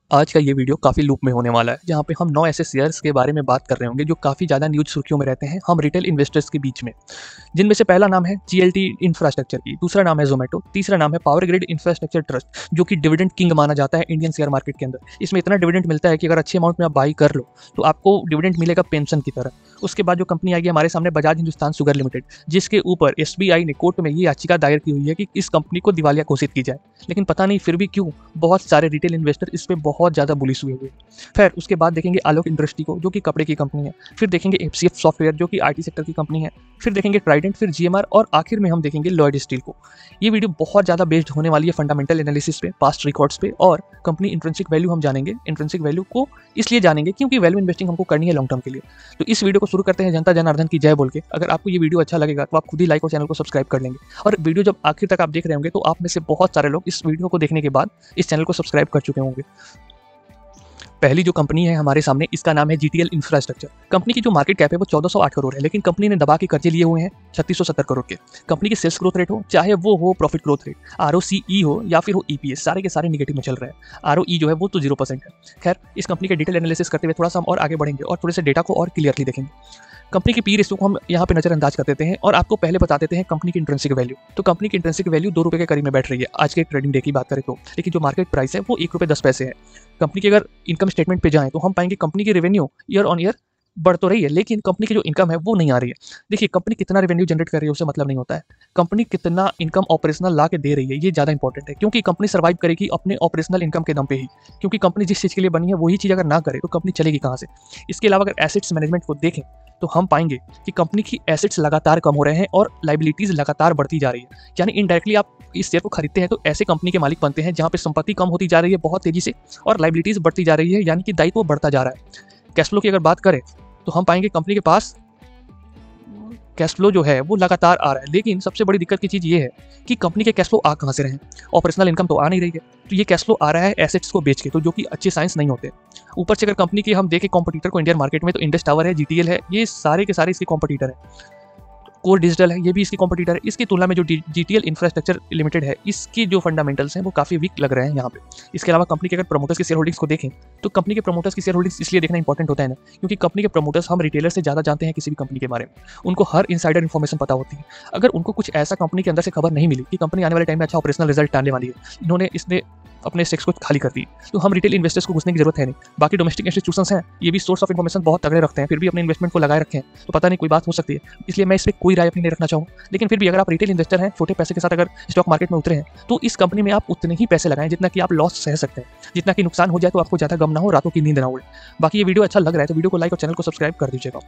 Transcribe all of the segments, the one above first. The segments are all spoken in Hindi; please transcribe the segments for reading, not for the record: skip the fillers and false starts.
आज का ये वीडियो काफ़ी लूप में होने वाला है, जहाँ पे हम 9 ऐसे शेयर्स के बारे में बात कर रहे होंगे जो काफ़ी ज़्यादा न्यूज़ सुर्खियों में रहते हैं हम रिटेल इन्वेस्टर्स के बीच में। जिनमें से पहला नाम है जीएलटी इंफ्रास्ट्रक्चर की, दूसरा नाम है ज़ोमैटो, तीसरा नाम है पावर ग्रिड इंफ्रास्ट्रक्चर ट्रस्ट जो कि डिविडेंड किंग माना जाता है इंडियन शेयर मार्केट के अंदर। इसमें इतना डिविडेंड मिलता है कि अगर अच्छे अमाउंट में आप बाई कर लो तो आपको डिविडेंड मिलेगा पेंशन की तरह। उसके बाद जो कंपनी आएगी हमारे सामने बजाज हिंदुस्तान शुगर लिमिटेड, जिसके ऊपर एसबीआई ने कोर्ट में ये याचिका दायर की हुई है कि इस कंपनी को दिवालिया घोषित की जाए, लेकिन पता नहीं फिर भी क्यों बहुत सारे रिटेल इन्वेस्टर इस पे बहुत ज़्यादा बुलिश हुए। फिर उसके बाद देखेंगे आलोक इंडस्ट्री को जो कि कपड़े की कंपनी है, फिर देखेंगे एफसीएफ सॉफ्टवेयर जो कि आईटी सेक्टर की कंपनी है, फिर देखेंगे ट्राइडेंट, फिर जीएमआर और आखिर में हम देखेंगे लॉयड स्टील को। ये वीडियो बहुत ज़्यादा बेस्ड होने वाली है फंडामेंटल एनालिसिस पे, पास्ट रिकॉर्ड्स पे और कंपनी इंट्रिंसिक वैल्यू हम जानेंगे। इंट्रिंसिक वैल्यू को इसलिए जानेंगे क्योंकि वैल्यू इन्वेस्टिंग हमको करनी है लॉन्ग टर्म के लिए। तो इस वीडियो को शुरू करते हैं जनता जनार्दन की जय बोल के। अगर आपको ये वीडियो अच्छा लगेगा तो आप खुद ही लाइक और चैनल को सब्सक्राइब कर लेंगे, और वीडियो जब आखिर तक आप देख रहे होंगे तो आप में से बहुत सारे लोग इस वीडियो को देखने के बाद इस चैनल को सब्सक्राइब कर चुके होंगे। पहली जो कंपनी है हमारे सामने, इसका नाम है जीटीएल इंफ्रास्ट्रक्चर। कंपनी की जो मार्केट कैप है वो 1408 करोड़ है, लेकिन कंपनी ने दबा के कर्जे लिए हुए हैं 3670 करोड़ के। कंपनी की सेल्स ग्रोथ रेट हो, चाहे वो हो प्रॉफिट ग्रोथ रेट, आरओसीई हो या फिर हो ईपीएस, सारे के सारे निगेटिव में चल रहे हैं। आरओई जो है वो तो 0% है। खैर, इस कंपनी के डिटेल एनालिसिस करते हुए थोड़ा सा हम और आगे बढ़ेंगे और थोड़े से डेटा को और क्लियरली देखेंगे। कंपनी की पी रेशियो को हम यहाँ पे नजरअंदाज कर देते हैं और आपको पहले बता देते हैं कंपनी की इंट्रिंसिक वैल्यू। तो कंपनी की इंट्रिंसिक वैल्यू 2 रुपये के करीब में बैठ रही है आज के ट्रेडिंग डे की बात करें तो, लेकिन जो मार्केट प्राइस है वो 1 रुपये 10 पैसे है। कंपनी की अगर इनकम स्टेटमेंट पे जाएं तो हम पाएंगे कंपनी की रेवेन्यू ईयर ऑन ईयर बढ़ तो रही है, लेकिन कंपनी की जो इनकम है वो नहीं आ रही है। देखिए, कंपनी कितना रेवेन्यू जनरेट कर रही है उससे मतलब नहीं होता है, कंपनी कितना इनकम ऑपरेशनल ला के दे रही है ये ज़्यादा इंपॉर्टेंट है, क्योंकि कंपनी सर्वाइव करेगी अपने ऑपरेशनल इनकम के दम पे ही। क्योंकि कंपनी जिस चीज़ के लिए बनी है वही चीज़ अगर ना करे तो कंपनी चलेगी कहाँ से। इसके अलावा अगर एसेट्स मैनेजमेंट को देखें तो हम पाएंगे कि कंपनी की एसेट्स लगातार कम हो रहे हैं और लाइबिलिटीज़ लगातार बढ़ती जा रही है। यानी इनडायरेक्टली आप इस शेयर को खरीदते हैं तो ऐसे कंपनी के मालिक बनते हैं जहाँ पे संपत्ति कम होती जा रही है बहुत तेजी से और लाइबिलिटीज़ बढ़ती जा रही है, यानी कि दायित्व बढ़ता जा रहा है। कैश फ्लो की अगर बात करें तो हम पाएंगे कंपनी के पास कैश फ्लो जो है वो लगातार आ रहा है, लेकिन सबसे बड़ी दिक्कत की चीज़ ये है कि कंपनी के कैश फ्लो आ कहाँ से रहे हैं। ऑपरेशनल इनकम तो आ नहीं रही है, तो ये कैश फ्लो आ रहा है एसेट्स को बेच के, तो जो कि अच्छे साइंस नहीं होते। ऊपर से अगर कंपनी की हम देखें कॉम्पिटिटर को इंडियन मार्केट में, तो इंडस टावर है, जीटीएल है, ये सारे के सारे इसके कॉम्पिटिटर है। कोर डिजिटल है, ये भी इसकी कॉम्पिटिटर है। इसकी तुलना में जो जीटीएल इंफ्रास्ट्रक्चर लिमिटेड है, इसकी जो फंडामेंटल्स हैं वो काफ़ी वीक लग रहे हैं यहाँ पे। इसके अलावा कंपनी के अगर प्रमोटर्स की शेयर होल्डिंग्स को देखें तो कंपनी के प्रमोटर्स की शेयर होल्डिंग्स इसलिए देखना इंपॉर्टेंट होता है ना, क्योंकि कंपनी के प्रमोटर्स हम रिटेलर से ज़्यादा जानते हैं किसी भी कंपनी के बारे में। उनको हर इनसाइडर इन्फॉर्मेशन पता होती है। अगर उनको कुछ ऐसा कंपनी के अंदर से खबर नहीं मिली कि कंपनी आने वाले टाइम में अच्छा ऑपरेशनल रिजल्ट आने वाली है, इन्होंने इसने अपने स्टेक्स को खाली कर दी, तो हम रिटेल इन्वेस्टर्स को घुसने की जरूरत है नहीं। बाकी डोमेस्टिक इंस्टीट्यूशंस हैं, ये भी सोर्स ऑफ इन्फॉर्मेशन बहुत तगड़े रखते हैं, फिर भी अपने इन्वेस्टमेंट को लगाए रखे हैं, तो पता नहीं कोई बात हो सकती है। इसलिए मैं इस पर कोई राय अपनी नहीं रखना चाहूँगा। लेकिन फिर भी अगर आप रिटेल इन्वेस्टर हैं, छोटे पैसे के साथ अगर स्टॉक मार्केट में उतरे हैं, तो इस कंपनी में आप उतने ही पैसे लगाएं जितना कि आप लॉस सह सकते हैं। जितना कि नुकसान हो जाए तो आपको ज़्यादा गम ना हो, रातों की नींद ना उड़े। बाकी ये वीडियो अच्छा लग रहा है तो वीडियो को लाइक और चैनल को सब्सक्राइब कर दीजिएगा।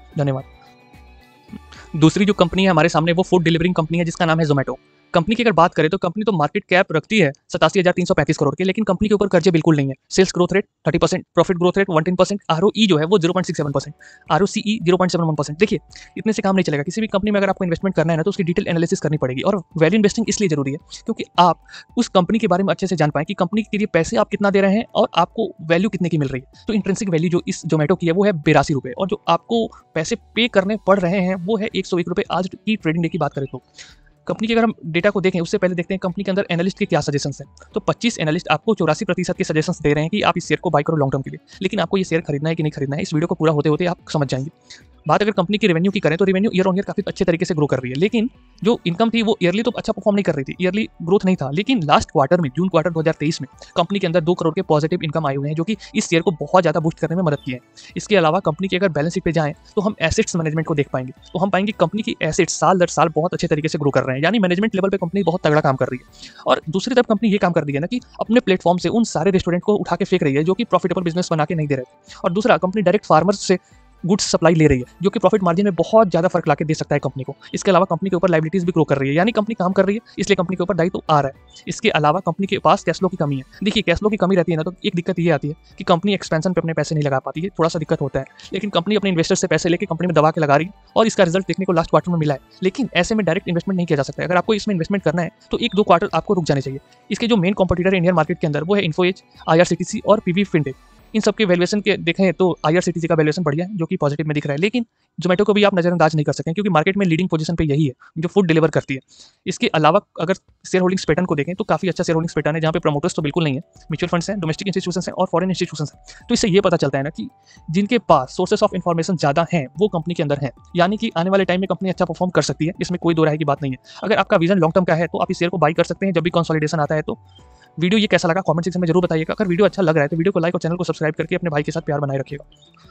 धन्यवाद। दूसरी जो कंपनी है हमारे सामने वो फूड डिलीवरिंग कंपनी है जिसका नाम है ज़ोमैटो। कंपनी की अगर बात करें तो कंपनी तो मार्केट कैप रखती है 87,335 करोड़ के, लेकिन कंपनी के ऊपर कर्जे बिल्कुल नहीं है। Sales growth rate 30%, profit growth rate 110%, ROE जो है वो 0.67%, आरओसीई 0.71%। देखिए, इतने से काम नहीं चलेगा। किसी भी कंपनी में अगर आपको इन्वेस्टमेंट करना है ना तो उसकी डिटेल एनालिसिस करनी पड़ेगी, और वैल्यू इन्वेस्टिंग इसलिए जरूरी है क्योंकि आप उस कंपनी के बारे में अच्छे से जान पाएं कि कंपनी के लिए पैसे आप कितना दे रहे हैं और आपको वैल्यू कितने की मिल रही है। तो इंट्रिंसिक वैल्यू जो इस जोमेटो की है वो है 82 रुपये, और जो आपको पैसे पे करने पड़ रहे हैं वो है 101 रुपये आज की ट्रेडिंग डे की बात करें तो। कंपनी के अगर हम डेटा को देखें उससे पहले देखते हैं कंपनी के अंदर एनालिस्ट के क्या सजेशंस हैं। तो 25 एनालिस्ट आपको 84% के सजेशंस दे रहे हैं कि आप इस शेयर को बाय करो लॉन्ग टर्म के लिए, लेकिन आपको ये शेयर खरीदना है कि नहीं खरीदना है, इस वीडियो को पूरा होते होते आप समझ जाएंगे। बात अगर कंपनी की रेवेन्यू की करें तो रेवेन्यू ईयर ऑन ईयर काफी अच्छे तरीके से ग्रो कर रही है, लेकिन जो इनकम थी वो ईयरली तो अच्छा परफॉर्म नहीं कर रही थी, ईयरली ग्रोथ नहीं था। लेकिन लास्ट क्वार्टर में, जून क्वार्टर 2023 में कंपनी के अंदर 2 करोड़ के पॉजिटिव इनकम आए हुए हैं, जो कि इस शेयर को बहुत ज़्यादा बूस्ट करने में मदद किए हैं। इसके अलावा कंपनी के अगर बैलेंस शीट पे जाएं तो हम एसेट्स मैनेजमेंट को देख पाएंगे, तो हम पाएंगे कंपनी की एसेट्स साल दर साल बहुत अच्छे तरीके से ग्रो कर रहे हैं, यानी मैनेजमेंट लेवल पे कंपनी बहुत तगड़ा काम कर रही है। और दूसरी तरफ कंपनी ये काम कर रही है ना कि अपने प्लेटफॉर्म से उन सारे रेस्टोरेंट को उठा के फेंक रही है जो कि प्रॉफिटेबल बिजनेस बना के नहीं दे रहे थे। और दूसरा, कंपनी डायरेक्ट फार्मर्स से गुड्स सप्लाई ले रही है, जो कि प्रॉफिट मार्जिन में बहुत ज़्यादा फर्क ला के दे सकता है कंपनी को। इसके अलावा कंपनी के ऊपर लाइबिलिटीज भी ग्रो कर रही है, यानी कंपनी काम कर रही है इसलिए कंपनी के ऊपर दायित्व तो आ रहा है। इसके अलावा कंपनी के पास कैश फ्लो की कमी है। देखिए, कैश फ्लो की कमी रहती है ना तो एक दिक्कत ये आती है कि कंपनी एक्सपेंशन पे अपने पैसे नहीं लगा पाती है, थोड़ा सा दिक्कत होता है। लेकिन कंपनी अपने इन्वेस्टर से पैसे लेकर कंपनी में दबा के लगा रही है और इसका रिजल्ट देखने को लास्ट क्वार्टर में मिला है। लेकिन ऐसे में डायरेक्ट इन्वेस्टमेंट नहीं किया जा सकता है। अगर आपको इसमें इन्वेस्टमेंट करना है तो 1-2 क्वार्टर आपको रुक जाने चाहिए। इसके जो मेन कॉम्पिटिटर है इंडियन मार्केट के अंदर वो है इन्फो एज, आईआरसीटीसी और पीवी फिनटेक। इन सब के वैल्यूएशन के देखें तो IRCTC का वैल्यूएशन बढ़िया है जो कि पॉजिटिव में दिख रहा है, लेकिन जोमेटो को भी आप नज़रअंदाज नहीं कर सकते क्योंकि मार्केट में लीडिंग पोजीशन पे यही है जो फूड डिलीवर करती है। इसके अलावा अगर शेयर होल्डिंग्स पैटर्न को देखें तो काफ़ी अच्छा शेयर होल्डिंग्स पैटर्न है जहाँ पे प्रमोटर्स तो बिल्कुल नहीं है, म्यूचुअल फंड्स हैं, डोमेस्टिक इंस्टीट्यूशंस हैं और फॉरेन इंस्टीट्यूशंस हैं। तो इससे ये पता चलता है ना कि जिनके पास सोर्सेस ऑफ इन्फॉर्मेशन ज़्यादा हैं वो कंपनी के अंदर हैं, यानी कि आने वाले टाइम में कंपनी अच्छा परफॉर्म कर सकती है, इसमें कोई दो राय की बात नहीं है। अगर आपका विजन लॉन्ग टर्म का है तो आप इस शेयर को बाई कर सकते हैं जब भी कंसोलिडेशन आता है। तो वीडियो ये कैसा लगा कमेंट सेक्शन में जरूर बताइएगा। अगर वीडियो अच्छा लग रहा है तो वीडियो को लाइक और चैनल को सब्सक्राइब करके अपने भाई के साथ प्यार बनाए रखिएगा।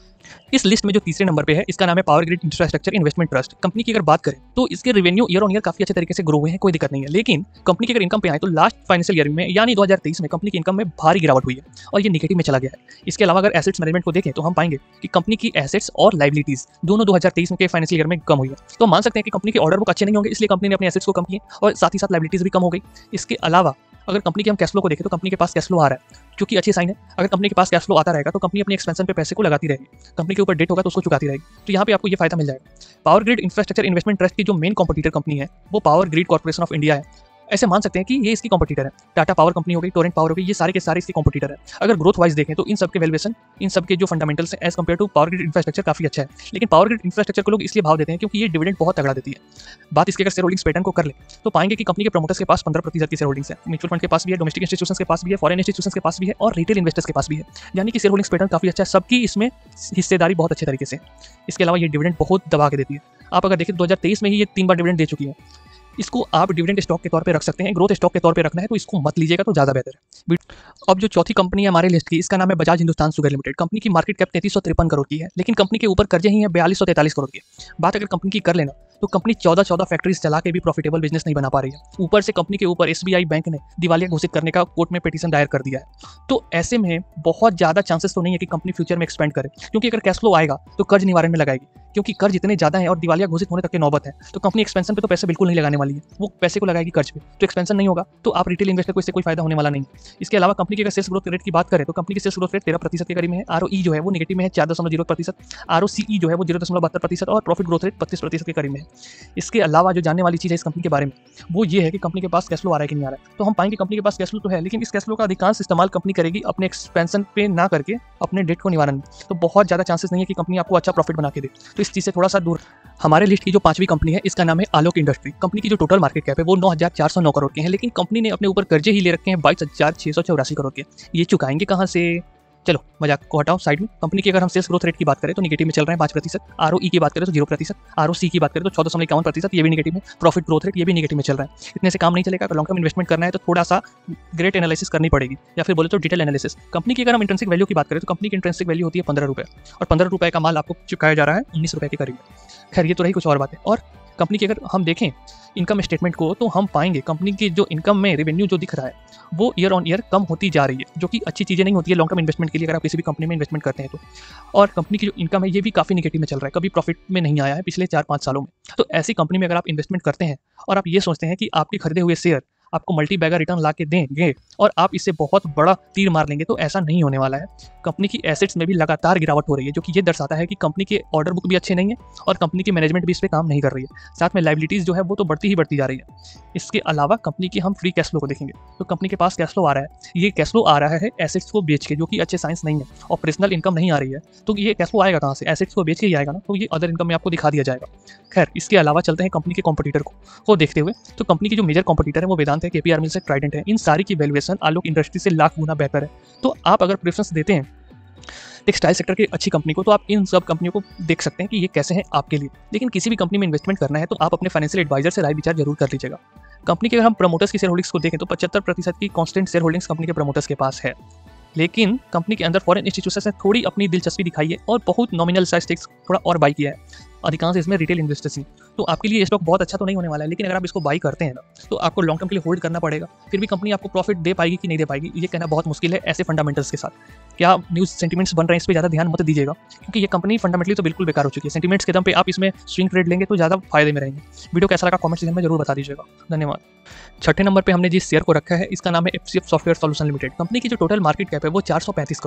इस लिस्ट में जो तीसरे नंबर पे है इसका नाम है Power Grid Infrastructure Investment Trust. Company की अगर बात करें तो इसके रेवेन्यू ईयर ऑन ईयर काफी अच्छे तरीके से ग्रो हुए हैं, कोई दिक्कत नहीं है, लेकिन कंपनी की अगर इनकम पे आए तो लास्ट फाइनेंशियल ईयर में यानी 2023 में कंपनी की इनकम में भारी गिरावट हुई है और ये नेगेटिव में चला गया है। इसके अलावा अगर एसेट्स मैनेजमेंट को देखें तो हम पाएंगे कि कंपनी की एसेट्स और लाइबिलिटीज दोनों 2023 के फाइनेंशियल ईयर में कम हुई है। तो मान सकते हैं कि कंपनी के ऑर्डर बुक अच्छे नहीं होंगे, इसलिए कंपनी ने अपने एसेट्स को कम किए और साथ ही साथ लाइबिलिटीज भी कम हो गई। इसके अलावा अगर कंपनी के हम कैश फ्लो को देखें तो कंपनी के पास कैश फ्लो आ रहा है जो कि अच्छी साइन है। अगर कंपनी के पास कैश फ्लो आता रहेगा तो कंपनी अपनी एक्सपेंशन पे पैसे को लगाती रहेगी, कंपनी के ऊपर डेट होगा तो उसको चुकाती रहेगी, तो यहाँ पे आपको ये फायदा मिल जाएगा। Power Grid Infrastructure Investment Trust की जो मेन कॉम्पिटिटर कंपनी है वो Power Grid Corporation of India है। ऐसे मान सकते हैं कि ये इसकी कॉम्पिटिटर है। टाटा पावर कंपनी हो गई, टोरेंट पावर हो गई, ये सारे के सारे इसकी कॉम्पिटिटर है। अगर ग्रोथ वाइज देखें तो इन सब के वैल्यूएशन, इन सब के जो फंडामेंटल्स हैं as compare to Power Grid Infrastructure काफी अच्छा है, लेकिन पावर ग्रिड इंफ्रास्ट्रक्चर को लोग इसलिए भाव देते हैं क्योंकि ये डिविडेंड बहुत तगड़ा देती है। बात इसके अगर शेयर होल्डिंग्स पैटर्न को कर ले तो पाएंगे कि कंपनी के प्रमोटर्स के पास 15% की शेयर होल्डिंग्स है, म्यूचुअल फंड के पास भी है, डोमेस्टिक इंस्टीट्यूशंस के पास भी है, फॉरेन इंस्टीट्यूशंस के पास भी है और रिटेल इन्वेस्टर्स के पास भी है, यानी कि शेयर होल्डिंग्स पैटर्न काफी अच्छा है, सबकी इसमें हिस्सेदारी बहुत अच्छे तरीके से। इसके अलावा ये डिविडेंड बहुत दबा के देती है। आप अगर देखें 2023 में ही ये 3 बार डिविडेंड दे चुकी है। इसको आप डिविडेंड स्टॉक के तौर पे रख सकते हैं, ग्रोथ स्टॉक के तौर पे रखना है तो इसको मत लीजिएगा तो ज़्यादा बेहतर है। अब जो चौथी कंपनी है हमारे लिस्ट की इसका नाम है Bajaj Hindustan Sugar Limited. Company की मार्केट कैप 3353 करोड़ की है, लेकिन कंपनी के ऊपर कर्जे ही है 4243 करोड़ के। बात अगर कंपनी की कर लेना तो कंपनी 14 फैक्ट्रीज चला के भी प्रॉफिटेबल बिजनेस नहीं बना पा रही है। ऊपर से कंपनी के ऊपर SBI बैंक ने दिवालिया घोषित करने का कोर्ट में पिटीशन दायर कर दिया है। तो ऐसे में बहुत ज़्यादा चांसेस तो नहीं है कि कंपनी फ्यूचर में एक्सपेंड करे, क्योंकि अगर कैश फ्लो आएगा तो कर्ज निवारण में लगाएगी, क्योंकि कर्ज इतने ज़्यादा है और दिवालिया घोषित होने तक की नौबत है। तो कंपनी एक्सपेंशन पे तो पैसे बिल्कुल नहीं लगाने वाली है, वो पैसे को लगाएगी कर्ज पे, तो एक्सपेंशन नहीं होगा तो आप रिटेल इन्वेस्टर को इससे कोई फायदा होने वाला नहीं। इसके अलावा कंपनी की अगर सेल्स ग्रोथ रेट की बात करें तो कंपनी की सेल्स ग्रोथ रेट 13% के करीब में है। ROE जो है वो नेगेटिव में है 4.0%, ROCE जो है वो 0.72% और प्रॉफिट ग्रोथ रेट 35% के करीब में है। इसके अलावा जो जानने वाली चीज़ है इस कंपनी के बारे में वो ये है कि कंपनी के पास कैश फ्लो आ रहा है कि नहीं आ रहा है। तो हम पाएंगे कंपनी के पास कैश फ्लो तो है, लेकिन इस कैश फ्लो का अधिकांश इस्तेमाल कंपनी करेगी अपने एक्सपेंशन पे ना करके अपने डेट को निवारण में। तो बहुत ज़्यादा चांसेस नहीं है कि कंपनी आपको अच्छा प्रॉफिट बना के दे, तो इस चीज़ से थोड़ा सा दूर। हमारे लिस्ट की जो 5वीं कंपनी है इसका नाम है आलोक इंडस्ट्री। कंपनी की जो टोटल मार्केट कैप है वो 9409 करोड़ के हैं, लेकिन कंपनी ने अपने ऊपर कर्जे ही ले रखे हैं 22,684 करोड़ के। ये चुकाएंगे कहाँ से? चलो मजाक को हटाओ साइड में। कंपनी की अगर हम सेल्स ग्रोथ रेट की बात करें तो नेगेटिव में चल रहे हैं 5%, ROE की बात करें तो 0%, ROC की बात करें तो 14.51%, ये भी नेगेटिव में, प्रॉफिट ग्रोथ रेट ये भी नेगेटिव में चल रहा है। इतने से काम नहीं चलेगा। अगर लॉन्ग टर्म इन्वेस्टमेंट करना है तो थोड़ा सा ग्रेट एनालिसिस करनी पड़ेगी, या फिर बोले तो डिटेल एनालिसिस। कंपनी की अगर हम इंट्रिंसिक वैल्यू की बात करें तो कंपनी की इंट्रिंसिक वैल्यू होती है 15 रुपये और 15 रुपये का माल आपको चुकाया जा रहा है 19 रुपये के करीब। खैर ये तो रही कुछ और बात है। और कंपनी की अगर हम देखें इनकम स्टेटमेंट को तो हम पाएंगे कंपनी की जो इनकम में रेवेन्यू जो दिख रहा है वो ईयर ऑन ईयर कम होती जा रही है, जो कि अच्छी चीज़ें नहीं होती है लॉन्ग टर्म इन्वेस्टमेंट के लिए अगर आप किसी भी कंपनी में इन्वेस्टमेंट करते हैं तो। और कंपनी की जो इनकम है ये भी काफ़ी नेगेटिव में चल रहा है, कभी प्रॉफिट में नहीं आया है पिछले 4-5 सालों में। तो ऐसी कंपनी में अगर आप इन्वेस्टमेंट करते हैं और आप ये सोचते हैं कि आपके खरीदे हुए शेयर आपको मल्टी बैगर रिटर्न ला के देंगे और आप इससे बहुत बड़ा तीर मार लेंगे, तो ऐसा नहीं होने वाला है। कंपनी की एसेट्स में भी लगातार गिरावट हो रही है, जो कि ये दर्शाता है कि कंपनी के ऑर्डर बुक भी अच्छे नहीं है और कंपनी की मैनेजमेंट भी इस पर काम नहीं कर रही है। साथ में लाइबिलिटीज़ जो है वो तो बढ़ती ही बढ़ती जा रही है। इसके अलावा कंपनी की हम फ्री कैश फ्लो को देखेंगे तो कंपनी के पास कैश फ्लो आ रहा है, ये कैश फ्लो आ रहा है एसेट्स को बेच के, जो कि अच्छे साइंस नहीं है। ऑपरेशनल इनकम नहीं आ रही है तो ये कैश फ्लो आएगा कहाँ से? एसेट्स को बेच के ही आएगा ना, तो ये अदर इनकम में आपको दिखा दिया जाएगा। खैर इसके अलावा चलते हैं कंपनी के कॉम्पिटिटर को देखते हुए। तो कंपनी की जो मेजर कॉम्पिटिटर है वो वेदांत है, KPR मिल्स है, ट्राइडेंट है। इन सारी की वैल्यूएशन आलोक इंडस्ट्री से लाख गुना बेहतर है। तो आप अगर प्रेफरेंस देते हैं टेक्सटाइल सेक्टर की अच्छी कंपनी को तो आप इन सब कंपनियों को देख सकते हैं कि ये कैसे हैं आपके लिए। लेकिन किसी भी कंपनी में इन्वेस्टमेंट करना है तो आप अपने फाइनेंशियल एडवाइजर से राय विचार जरूर कर लीजिएगा। कंपनी के अगर हम प्रमोटर्स की शेयर होल्डिंग्स को देखें तो 75% की कांस्टेंट शेयर होल्डिंग्स कंपनी के प्रमोटर्स के पास है, लेकिन कंपनी के अंदर फॉरेन इंस्टीट्यूशंस ने थोड़ी अपनी दिलचस्पी दिखाई है और बहुत नॉमिनल साइज स्टेक्स थोड़ा और बाई किया है। अधिकांश इसमें रिटेल इन्वेस्टर्स ही। तो आपके लिए ये स्टॉक बहुत अच्छा तो नहीं होने वाला है, लेकिन अगर आप इसको बाई करते हैं ना तो आपको लॉन्ग टर्म के लिए होल्ड करना पड़ेगा। फिर भी कंपनी आपको प्रॉफिट दे पाएगी कि नहीं दे पाएगी ये कहना बहुत मुश्किल है ऐसे फंडामेंटल्स के साथ। क्या न्यूज़ सेंटिमेंट्स बन रहे हैं इस पर ज़्यादा ध्यान मत दीजिएगा, क्योंकि ये कंपनी फंडामेंटली तो बिल्कुल बेकार हो चुकी है। सेंटिमेंट्स के दम पे आप इसमें स्विंग ट्रेड लेंगे तो ज़्यादा फायदे में रहेंगे। वीडियो कैसा लगा कमेंट सेक्शन में जरूर बता दीजिएगा। धन्यवाद। छठे नंबर पे हमने जिस शेयर को रखा है इसका नाम है FCF Software Solution Limited. Company की जो टोटल मार्केट कैप है वो 435 करोड़,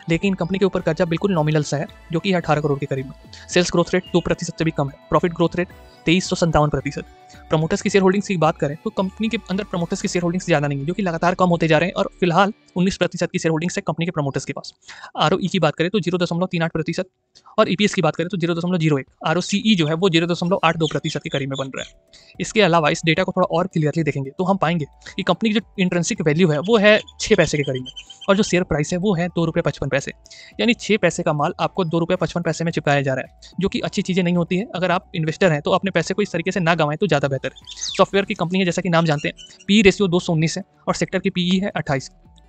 लेकिन कंपनी के ऊपर कर्जा बिल्कुल नॉमिनल सा है, जो कि 18 करोड़ के करीब है। सेल्स ग्रोथ रेट 2% से भी कम है। Profit growth rate 2357%। प्रमोटर्स की शेयर होल्डिंग्स की बात करें तो कंपनी के अंदर प्रमोटर्स की शेयर होल्डिंग्स ज़्यादा नहीं है, जो कि लगातार कम होते जा रहे हैं और फिलहाल 19% की शेयर होल्डिंग्स है कंपनी के प्रमोटर्स के पास। आरओई की बात करें तो 0.38% और ईपीएस की बात करें तो 0.01। आरओसीई जो है वो 0.82% के करीब में बन रहा है। इसके अलावा इस डेटा को थोड़ा और क्लियरली देखेंगे तो हम पाएंगे कि कंपनी की जो इंट्रिंसिक वैल्यू है वो है 6 पैसे के करीब में, और जो शेयर प्राइस है वो है 2 रुपये 55 पैसे। यानी 6 पैसे का माल आपको 2 रुपये 55 पैसे में चिपकाया जा रहा है, जो कि अच्छी चीज़ें नहीं होती है। अगर आप इन्वेस्टर हैं तो अपने पैसे को इस तरीके से ना गंवाएं तो ज़्यादा बेहतर है। सॉफ्टवेयर की कंपनी है, जैसा कि नाम जानते हैं। पी रेशियो 219 है और सेक्टर की पीई है 28।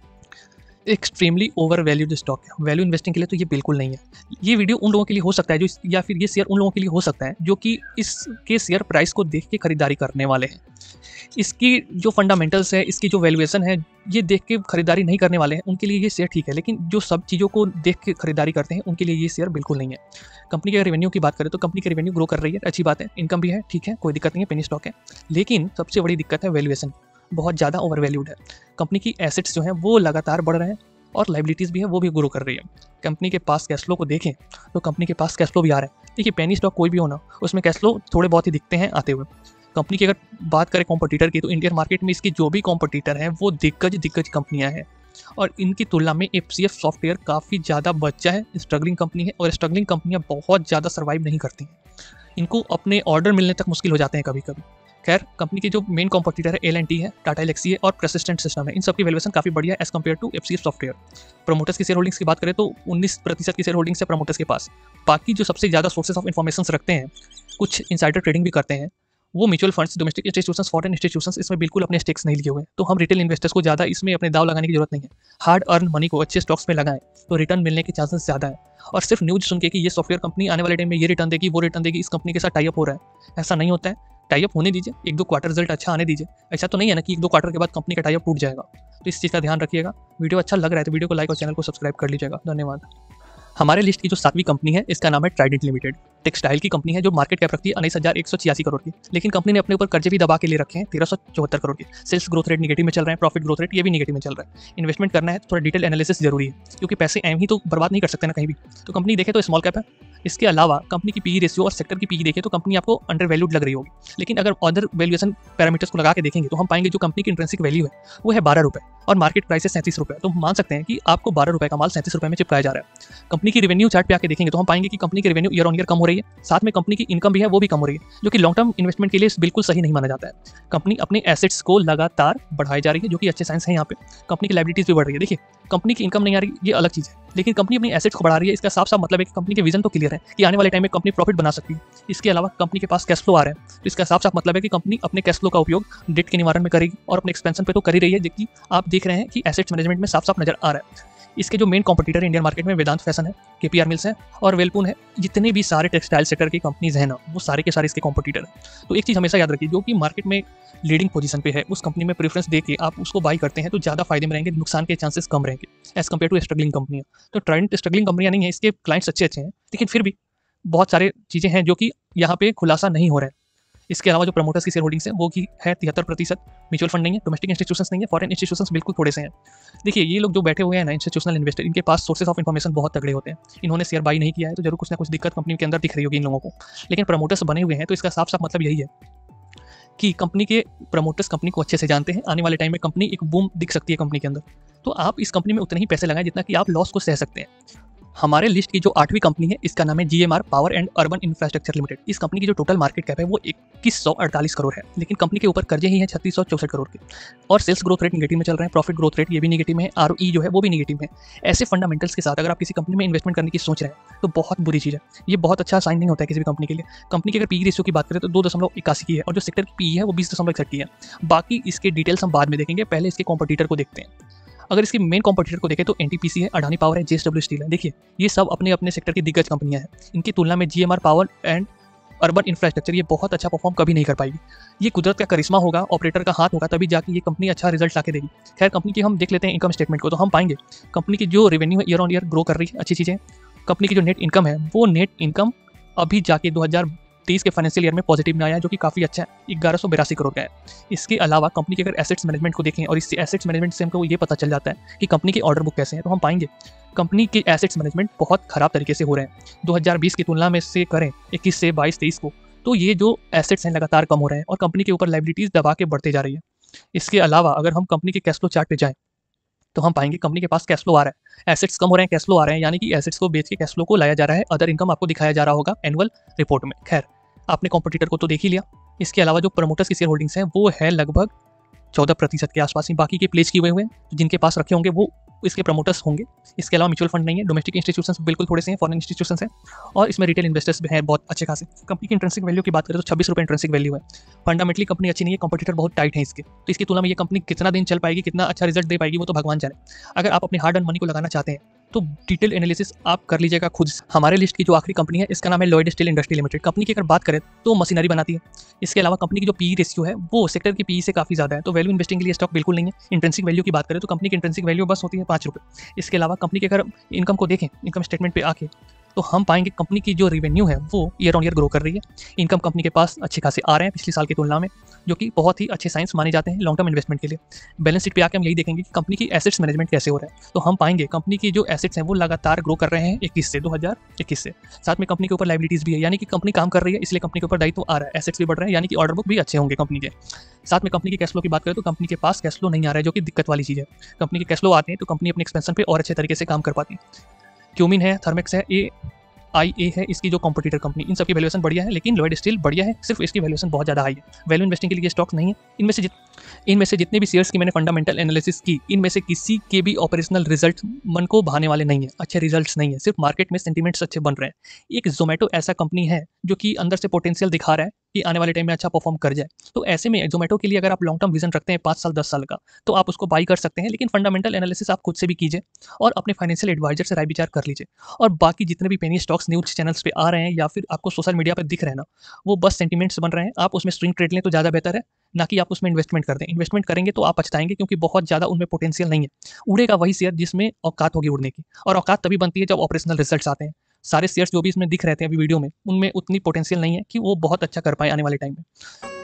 एक्सट्रीमली ओवर वैल्यूड स्टॉक है। वैल्यू इन्वेस्टिंग के लिए तो ये बिल्कुल नहीं है। ये वीडियो उन लोगों के लिए हो सकता है जो या फिर ये शेयर उन लोगों के लिए हो सकता है जो कि इसके शेयर प्राइस को देख के खरीदारी करने वाले हैं। इसकी जो फंडामेंटल्स है, इसकी जो वैल्यूएशन है, ये देख के खरीदारी नहीं करने वाले हैं, उनके लिए ये शेयर ठीक है। लेकिन जो सब चीज़ों को देख के खरीदारी करते हैं उनके लिए ये शेयर बिल्कुल नहीं है। कंपनी के रेवेन्यू की बात करें तो कंपनी की रेवेन्यू ग्रो कर रही है, अच्छी बात है। इनकम भी है, ठीक है, कोई दिक्कत नहीं है, पेनी स्टॉक है। लेकिन सबसे बड़ी दिक्कत है वैल्यूएशन, बहुत ज़्यादा ओवर वैल्यूड है। कंपनी की एसेट्स जो हैं वो लगातार बढ़ रहे हैं और लाइबिलिटीज़ भी है वो भी ग्रो कर रही है। कंपनी के पास कैश फ्लो को देखें तो कंपनी के पास कैश फ्लो भी आ रहा है। देखिए, पेनी स्टॉक कोई भी होना, उसमें कैश फ्लो थोड़े बहुत ही दिखते हैं आते हुए। कंपनी की अगर बात करें कॉम्पिटिटर की तो इंडियन मार्केट में इसकी जो भी कॉम्पिटिटर हैं वो दिग्गज कंपनियां हैं, और इनकी तुलना में एफसीएफ सॉफ्टवेयर काफ़ी ज़्यादा बच्चा है, स्ट्रगलिंग कंपनी है, और स्ट्रगलिंग कंपनियां बहुत ज़्यादा सर्वाइव नहीं करती हैं। इनको अपने ऑर्डर मिलने तक मुश्किल हो जाते हैं कभी कभी। खैर, कंपनी की जो मेन कॉम्पिटिटर है एल&टी है, टाटा एलेक्सी है और परसिस्टेंट सिस्टम है। इन सबकी वैल्यूएशन काफ़ी बढ़िया है as compare to FCF software. Promoters की शेयर होल्डिंग्स की बात करें तो 19% की शेयर होल्डिंग्स है प्रमोटर्स के पास। बाकी जो सबसे ज़्यादा सोर्सेस ऑफ इन्फॉर्मेशन रखते हैं, कुछ इनसाइडर ट्रेडिंग भी करते हैं, वो mutual funds, domestic institutions, foreign institutions, इसमें बिल्कुल अपने स्टेक्स नहीं लिए हुए हैं। तो हम रिटेल इन्वेस्टर्स को ज़्यादा इसमें अपने दाव लगाने की जरूरत नहीं है। हार्ड अर्न मनी को अच्छे स्टॉक्स में लगाएं तो रिटर्न मिलने के चांसेस ज़्यादा है। और सिर्फ न्यूज़ सुन के कि ये सॉफ्टवेयर कंपनी आने वाले टाइम में ये रिटर्न देगी, वो रिटर्न देगी, इस कंपनी के साथ टाई अप हो रहा है, ऐसा नहीं होता है। टाई अप होने दीजिए, 1-2 क्वार्टर रिजल्ट अच्छा आने दीजिए। ऐसा तो नहीं है ना कि 1-2 क्वार्टर के बाद कंपनी का टाई अप टूट जाएगा। तो इस चीज़ का ध्यान रखिएगा। वीडियो अच्छा लग रहा है तो वीडियो को लाइक और चैनल को सब्सक्राइब कर लीजिएगा। धन्यवाद। हमारे लिस्ट की जो 7वीं कंपनी है इसका नाम है ट्राइडेंट लिमिटेड। टेक्सटाइल की कंपनी है जो मार्केट कैप रखती है 19,186 करोड़ की, लेकिन कंपनी ने अपने ऊपर कर्जे भी दबा के ले रखे हैं 1374 करोड़ के। सेल्स ग्रोथ रेट निगेटिव में चल रहे हैं, प्रॉफिट ग्रोथ रेट ये भी निगेटिव में चल रहा है। इन्वेस्टमेंट करना है तो थोड़ा डिटेल एनालिसिस जरूरी है, क्योंकि पैसे एम ही तो बर्बाद नहीं कर सकते ना कहीं भी। तो कंपनी देखे तो स्मॉल कैप है। इसके अलावा कंपनी की पीई रेशियो और सेक्टर की पीई देखें तो कंपनी आपको अंडर वैल्यूड लग रही होगी, लेकिन अगर अदर वैल्यूएशन पैरामीटर्स को लगा के देखेंगे तो हम पाएंगे जो कंपनी की इंट्रिंसिक वैल्यू है वो है 12 रुपये और मार्केट प्राइस है 37 रुपये। तो मान सकते हैं कि आपको 12 रुपये का माल 37 रुपये में चिपकाया जा रहा है। कंपनी की रेवेन्यू चार्ट पे आके देखेंगे तो हम पाएंगे कि कंपनी की रेवेन्यू ईयर ऑन ईयर कम हो रही है, साथ में कंपनी की इनकम भी है वो भी कम हो रही है, जो कि लॉन्ग टर्म इन्वेस्टमेंट के लिए बिल्कुल सही नहीं माना जाता है। कंपनी अपने एसेट्स को लगातार बढ़ाई जा रही है, जो कि अच्छे साइंस है यहाँ पे। कंपनी की लायबिलिटीज भी बढ़ रही है। देखिए, कंपनी की इनकम नहीं आ रही ये अलग चीज़ है, लेकिन कंपनी अपनी एसेट्स को बढ़ा रही है। इसका साफ साफ मतलब है कि कंपनी के विजन तो क्लियर है कि आने वाले टाइम में कंपनी प्रॉफिट बना सकती है। इसके अलावा कंपनी के पास कैश फ्लो आ रहा है, तो इसका साफ साफ मतलब है कि कंपनी अपने कैश फ्लो का उपयोग डेट के निवारण में करेगी और अपने एक्सपेंशन पे तो कर ही रही है, जो कि आप देख रहे हैं कि एसेट्स मैनेजमेंट में साफ साफ नजर आ रहा है। इसके जो मेन कॉम्पिटिटर है इंडियन मार्केट में वेदांत फैशन है, केपीआर मिल्स है और वेलपून है। जितने भी सारे टेक्सटाइल सेक्टर की कंपनीज हैं ना, वो सारे के सारे इसके कॉम्पिटिटर हैं। तो एक चीज़ हमेशा याद रखिए, जो कि मार्केट में लीडिंग पोजीशन पे है उस कंपनी में प्रेफरेंस दे के आप उसको बाई करते हैं तो ज़्यादा फायदे में रहेंगे, नुकसान के चांसेस कम रहेंगे एज कम्पेयर टू स्ट्रगलिंग कंपनियाँ। तो ट्राइडेंट स्ट्रगलिंग कंपनियाँ नहीं है, इसके क्लाइंट्स अच्छे हैं, लेकिन फिर भी बहुत सारे चीज़ें हैं जो कि यहाँ पे खुलासा नहीं हो रहा है। इसके अलावा जो प्रमोटर्स की शेयर होल्डिंग्स है वो की है 73%। म्यूचुअल फंड नहीं है, डोमेस्टिक इंस्टीट्यूशंस नहीं है, फॉरेन इंस्टीट्यूशंस बिल्कुल थोड़े से हैं। देखिए, ये लोग जो बैठे हुए हैं ना इंस्टीट्यूशनल इन्वेस्टर, इनके पास सोर्सेस ऑफ इन्फॉर्मेशन बहुत तगड़े होते हैं। इन्होंने शेयर बाई नहीं किया है तो जरूर कुछ ना कुछ दिक्कत कंपनी के अंदर दिख रही होगी इन लोगों को। लेकिन प्रमोटर्स बने हुए हैं तो इसका साफ साफ मतलब यही है कि कंपनी के प्रमोटर्स कंपनी को अच्छे से जानते हैं। आने वाले टाइम में कंपनी एक बूम दिख सकती है कंपनी के अंदर, तो आप इस कंपनी में उतने ही पैसे लगाएं जितना कि आप लॉस को सह सकते हैं। हमारे लिस्ट की जो 8वीं कंपनी है इसका नाम है GMR Power and Urban Infrastructure Limited. इस कंपनी की जो टोटल मार्केट कैप है वो 2148 करोड़ है, लेकिन कंपनी के ऊपर कर्जे ही हैं 3664 करोड़ के, और सेल्स ग्रोथ रेट निगेटिव में चल रहे हैं, प्रॉफिट ग्रोथ रेट ये भी निगेटिव में है, आरओई जो है वो भी निगेटिव है। ऐसे फंडामेंटल्स के साथ अगर आप किसी कंपनी में इन्वेस्टमेंट करने की सोच रहे हैं तो बहुत बुरी चीज़ है। ये बहुत अच्छा साइन नहीं होता है किसी भी कंपनी के लिए। कंपनी की अगर पी रेशियो की बात करें तो 2.81 की है और जो सेक्टर की पी है वो 20.61 की है। बाकी इसके डिटेल्स हम बाद में देखेंगे, पहले इसके कॉम्पिटिटर को देखते हैं। अगर इसकी मेन कॉम्पिटिटर को देखें तो एनटीपीसी है, अडानी पावर है, जेएसडब्ल्यू स्टील है। देखिए, ये सब अपने अपने सेक्टर की दिग्गज कंपनियां हैं। इनकी तुलना में GMR Power and Urban Infrastructure ये बहुत अच्छा परफॉर्म कभी नहीं कर पाएगी। ये कुदरत का करिश्मा होगा, ऑपरेटर का हाथ होगा, तभी जाके ये कंपनी अच्छा रिजल्ट लाके देगी। खैर, कंपनी की हम देख लेते हैं इनकम स्टेटमेंट को, तो हम पाएंगे कंपनी की जो रेवेन्यू है ईयर ऑन ईयर ग्रो कर रही है, अच्छी चीज़ें। कंपनी की जो नेट इनकम है वो नेट इनकम अभी जाके 23 के फाइनेंशियल ईयर में पॉजिटिव में आया है, जो कि काफ़ी अच्छा है, 1182 करोड़ का है। इसके अलावा कंपनी के अगर एसेट्स मैनेजमेंट को देखें और इस एसेट्स मैनेजमेंट से हमको ये पता चल जाता है कि कंपनी के ऑर्डर बुक कैसे हैं, तो हम पाएंगे कंपनी के एसेट्स मैनेजमेंट बहुत खराब तरीके से हो रहे हैं। 2020 की तुलना में से करें 21 से 22-23 को, तो ये जो एसेट्स हैं लगातार कम हो रहे हैं और कंपनी के ऊपर लायबिलिटीज़ दबा के बढ़ते जा रही है। इसके अलावा अगर हम कंपनी के कैश फ्लो चार्ट पे जाएँ, तो हम पाएंगे कंपनी के पास कैश फ्लो आ रहा है, एसेट्स कम हो रहे हैं, कैश फ्लो आ रहे हैं, यानी कि एसेट्स को बेच के कैश फ्लो को लाया जा रहा है। अदर इनकम आपको दिखाया जा रहा होगा एनुअल रिपोर्ट में। खैर, आपने कॉम्पिटिटर को तो देख ही लिया। इसके अलावा जो प्रमोटर्स की शेयर होल्डिंग्स हैं वो है लगभग 14% के आसपास ही, बाकी के प्लेस किए हुए हैं, जिनके पास रखे होंगे वो इसके प्रमोटर्स होंगे। इसके अलावा म्यूचुअल फंड नहीं है, डोमेस्टिक इंस्टीट्यूशंस बिल्कुल थोड़े से हैं, फॉरेन इंस्टीट्यूशंस हैं, और इसमें रिटेल इन्वेस्टर्स भी हैं बहुत अच्छे खासे। कंपनी की इंट्रिंसिक वैल्यू की बात करें तो 26 रुपये इंट्रिंसिक वैल्यू है। फंडामेंटली कंपनी अच्छी नहीं है, कंपटीटर बहुत टाइट है इसके, तो इसकी तुलना में ये कंपनी कितना दिन चल पाएगी, कितना अच्छा रिजल्ट दे पाएगी, वो तो भगवान जाने। अगर आप अपने हार्ड अर्न मनी को लगाना चाहते हैं तो डिटेल एनालिसिस आप कर लीजिएगा खुद। हमारे लिस्ट की जो आखिरी कंपनी है इसका नाम है Lloyd Steel Industry Limited. Company की अगर बात करें तो मशीनरी बनाती है। इसके अलावा कंपनी की जो पीई रेशियो है वो सेक्टर की पीई से काफ़ी ज़्यादा है, तो वैल्यू इन्वेस्टिंग के लिए स्टॉक बिल्कुल नहीं है। इंट्रिंसिक वैल्यू की बात करें तो कंपनी की इंट्रिंसिक वैल्यू बस होती है 5 रुपये। इसके अलावा कंपनी के अगर इनकम को देखें, इनकम स्टेटमेंट पे आके, तो हम पाएंगे कंपनी की जो रेवेन्यू है वो ईयर ऑन ईयर ग्रो कर रही है। इनकम कंपनी के पास अच्छे खासे आ रहे हैं पिछले साल की तुलना में, जो कि बहुत ही अच्छे साइंस माने जाते हैं लॉन्ग टर्म इन्वेस्टमेंट के लिए। बैलेंस शीट पे आके हम यही देखेंगे कि कंपनी की एसेट्स मैनेजमेंट कैसे हो रहा है, तो हम पाएंगे कंपनी की जो एसेट्स हैं वो लगातार ग्रो कर रहे हैं 2021 से। साथ में कंपनी के ऊपर लायबिलिटीज़ भी है, यानी कि कंपनी काम कर रही है इसलिए कंपनी के ऊपर दायित्व आ रहा है, एसेट्स भी बढ़ रहे हैं, यानी कि ऑर्डर बुक भी अच्छे होंगे कंपनी के। साथ में कंपनी के कैश फ्लो की बात करें तो कंपनी के पास कैश फ्लो नहीं आ रहा है, जो कि दिक्कत वाली चीज़ है। कंपनी के कैश फ्लो आते हैं तो कंपनी अपने एक्सपेंशन पे और अच्छे तरीके से काम कर पाती है। क्यूमिन है, थर्मेक्स है, AIA है इसकी जो कॉम्पिटिटर कंपनी, इन सबकी वैल्यूएशन बढ़िया है, लेकिन लॉयड स्टील बढ़िया है, सिर्फ इसकी वैल्यूएशन बहुत ज़्यादा हाई है। वैल्यू इन्वेस्टिंग के लिए स्टॉक्स नहीं है। इनमें से जितने भी शेयर्स की मैंने फंडामेंटल एनालिसिस की, इनमें से किसी के भी ऑपरेशनल रिजल्ट मन को भाने वाले नहीं है, अच्छे रिजल्ट्स नहीं है, सिर्फ मार्केट में सेंटीमेंट्स अच्छे बन रहे हैं। एक जोमेटो ऐसा कंपनी है जो कि अंदर से पोटेंशियल दिखा रहा है कि आने वाले टाइम में अच्छा परफॉर्म कर जाए, तो ऐसे में जोमेटो के लिए अगर आप लॉन्ग टर्म विजन रखते हैं 5 साल 10 साल का, तो आप उसको बाई कर सकते हैं, लेकिन फंडामेंटल एनालिसिस आप खुद से भी कीजिए और अपने फाइनेंशियल एडवाइजर से राय विचार कर लीजिए। और बाकी जितने भी पेनी स्टॉक्स न्यूज़ चैनल्स पे आ रहे हैं या फिर आपको सोशल मीडिया पर दिख रहे हैं ना, वो बस सेंटीमेंट्स बन रहे हैं। आप उसमें स्विंग ट्रेड लें तो ज़्यादा बेहतर है, ना कि आप उसमें इन्वेस्टमेंट कर दें। इन्वेस्टमेंट करेंगे तो आप पछताएंगे, क्योंकि बहुत ज़्यादा उनमें पोटेंशियल नहीं है। उड़ेगा वही शेयर जिसमें औकात होगी उड़ने की, और औकात तभी बनती है जब ऑपरेशनल रिजल्ट्स आते हैं। सारे शेयर्स जो भी इसमें दिख रहे थे अभी वीडियो में, उनमें उतनी पोटेंशियल नहीं है कि वो बहुत अच्छा कर पाए आने वाले टाइम में।